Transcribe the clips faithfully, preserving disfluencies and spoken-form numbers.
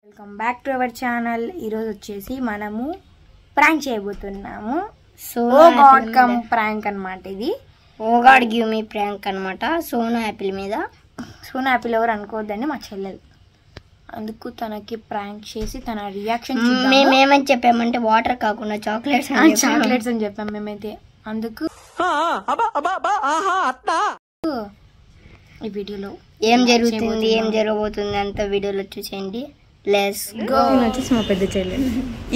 Welcome back to our channel. ఈరోజు వచ్చేసి మనము ప్రాంక్ చేయబోతున్నాము. ఓ గాడ్ కమ్ ప్రాంక్ అనమాట. ఇది oh god give me prank అనమాట. సోనా యాపిల్ మీద. సోనా యాపిల్ ఎవరు అనుకోవద్దండి, మా చెల్లెలు. అందుకు తనకి ప్రాంక్ చేసి తన రియాక్షన్ మేమేమని చెప్పామంటే వాటర్ కాకుండా చాక్లెట్స్ చాక్లెట్స్ అని చెప్పాం మేమైతే. అందుకు ఈ వీడియోలో ఏం జరుగుతుంది ఏం జరగబోతుంది అంత వీడియోలో చూసేయండి. Let's go. వచ్చేసి మా పెద్ద చెల్లెలు.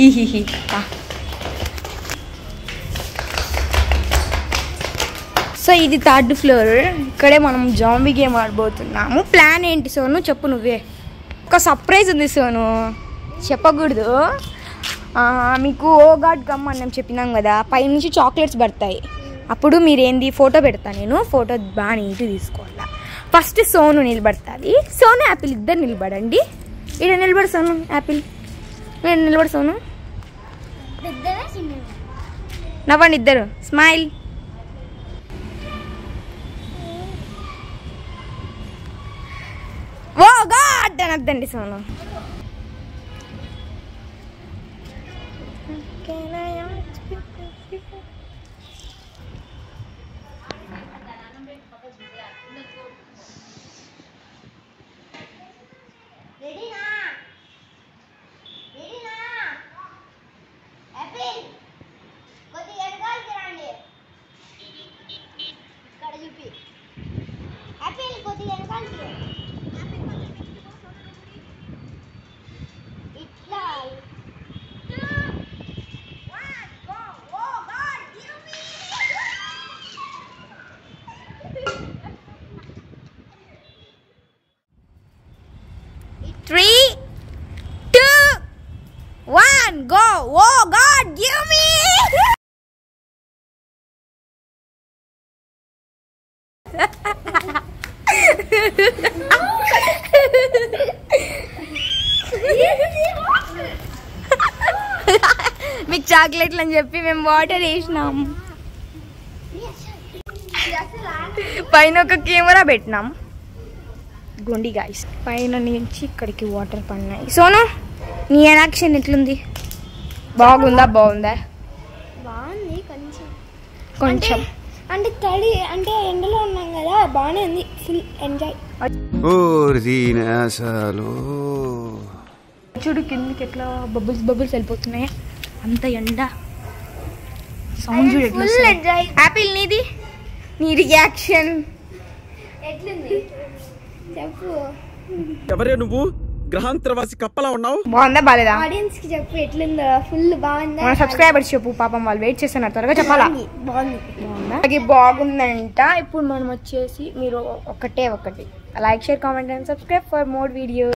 సో ఇది థర్డ్ ఫ్లోర్. ఇక్కడే మనం జాంబీ గేమ్ ఆడబోతున్నాము. ప్లాన్ ఏంటి సోను చెప్పు నువ్వే. ఒక సర్ప్రైజ్ ఉంది సోను, చెప్పకూడదు. మీకు ఓ గాడ్ కమ్ అని నేను చెప్పినాం కదా, పైనుంచి చాక్లెట్స్ పడతాయి. అప్పుడు మీరేంది ఫోటో పెడతా, నేను ఫోటో బాగా నీట్గా తీసుకోవాలా. ఫస్ట్ సోను నిలబడుతుంది, సోను యాపిల్ ఇద్దరు నిలబడండి. ఇక్కడ నిలబడు సోను యాపిల్, ఇక్కడ నిలబడు సోను. నవ్వండి ఇద్దరు, స్మైల్. ఓ గాడ్ అనద్దండి Sonu. Three, two, one, go! Oh God, give me! మీకు చాక్లెట్లు అని చెప్పి మేము వాటర్ వేసినాం. పైన ఒక కెమెరా పెట్టినాం. గుండి గాయస్, పైన నుంచి ఇక్కడికి వాటర్ పడినాయి. సోను నీ యాక్షన్ ఎట్లుంది? బాగుందా బాగుందా? బాగుంది కొంచెం కొంచెం అంటే తడి అంటే ఎండలో ఉన్నాం కదా, బాగానే ఉంది. Full enjoy. చూడు కిందకి ఎట్లా బబుల్స్ బబుల్స్ వెళ్ళిపోతున్నాయి. అంత ఎండ. సౌండ్ చూడు ఎట్లా. Full enjoy. యాపిల్ నీది, నీ రియాక్షన్ ఎట్లుంది చెప్పు. ఎవరే నువ్వు? గ్రహాంతరవాసి కప్పలా ఉన్నావు. బాగుందా బాలేదా? ఆడియన్స్ కి చెప్పు ఎట్లుందో. ఫుల్ బాగుందా? మన సబ్స్క్రైబర్స్ చెప్పు, పాపం వాళ్ళు వెయిట్ చేస్తున్నారు, త్వరగా చెప్పాలా. బాగుంది. బాగుందా? అది బాగుందంట. ఇప్పుడు మనం వచ్చేసి మీరు ఒకటే ఒకటి like, share, comment and subscribe for more video.